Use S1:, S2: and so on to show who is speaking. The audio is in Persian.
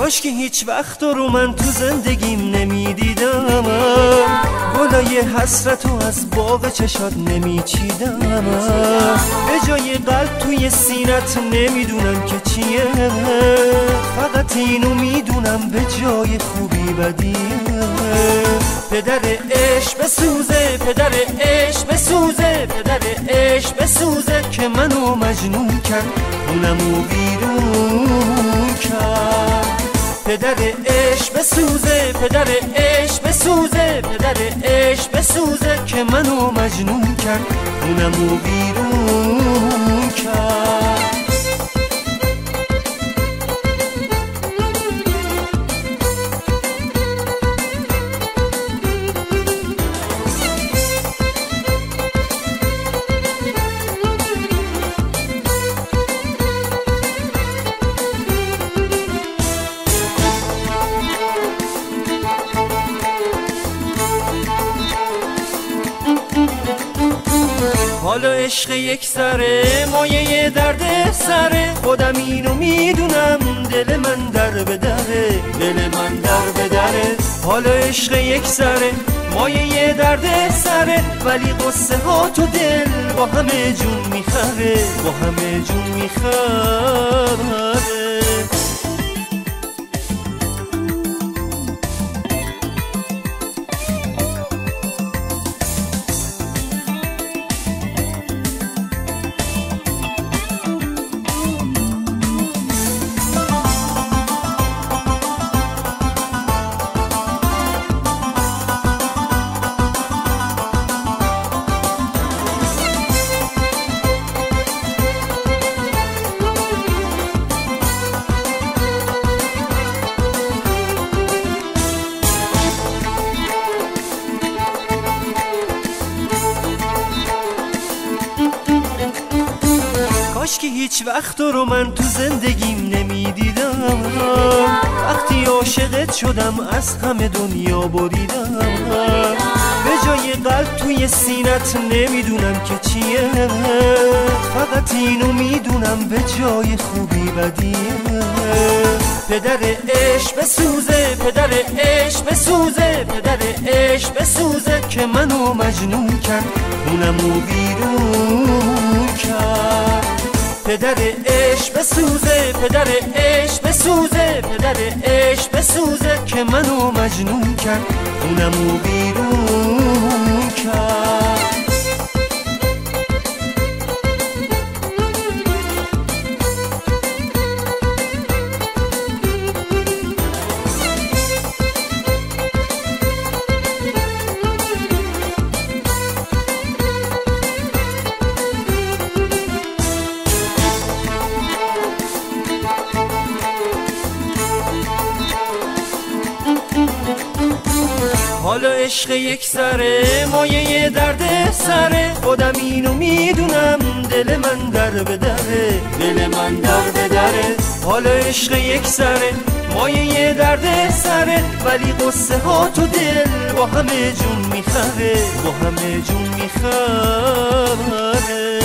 S1: کاش که هیچ وقت رو من تو زندگیم نمیدیدم، گلای حسرتو از باغ چشات نمیچیدم. به جای قلب توی سینت نمیدونم که چیه، فقط اینو میدونم به جای خوبی بدیه. پدر عشق بسوزه، پدر عشق بسوزه، پدر عشق بسوزه که منو مجنون کرد، خونمو بیرون کرد. پدر عشق بسوزه، پدر عشق بسوزه، پدر عشق بسوزه که منو مجنون کرد، خونمو بیرون کرد. حالا عشق یک سره، مایه درد سره، خودم اینو میدونم، دل من در به دره، دل من در به دره. حالا عشق یک سره، مایه درد سره، ولی قصه ها تو دل با همه جون میخره، با همه جون میخره. کاش که هیچ وقت رو من تو زندگیم نمیدیدم، وقتی عاشقت شدم از همه دنیا بریدم. به جای قلب توی سینت نمیدونم که چیه، فقط اینو میدونم به جای خوبی بدیه. پدر عشق بسوزه، پدر عشق بسوزه، پدر عشق بسوزه که منو مجنون کرد، خونمو بیرون کرد. پدر عشق بسوزه، پدر عشق بسوزه، پدر عشق بسوزه که منو مجنون کرد، خونمو بیرون کرد. حالا عشق یک سره، مایه درد سره، خودم اینو میدونم، دل من در به دره، دل من در به دره. حالا عشق یک سره، مایه درد سره، ولی قصه ها تو دل با همه جون میخره، با همه جون میخره.